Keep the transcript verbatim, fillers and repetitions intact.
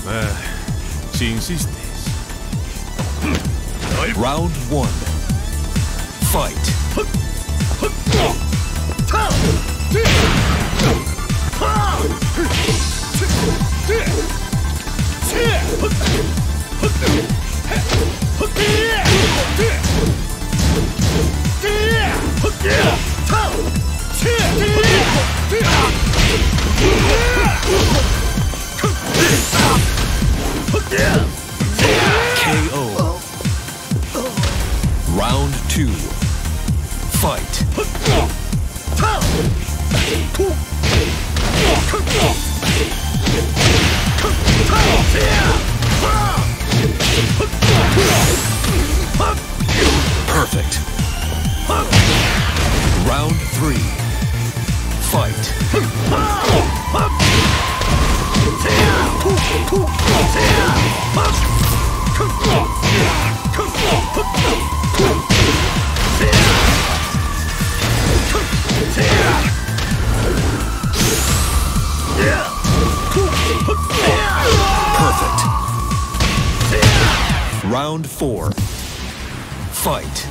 Ah, si insistes. Round one. Fight. K O. Round two. Fight. Perfect. Round three. Fight. Perfect. Round four. Fight.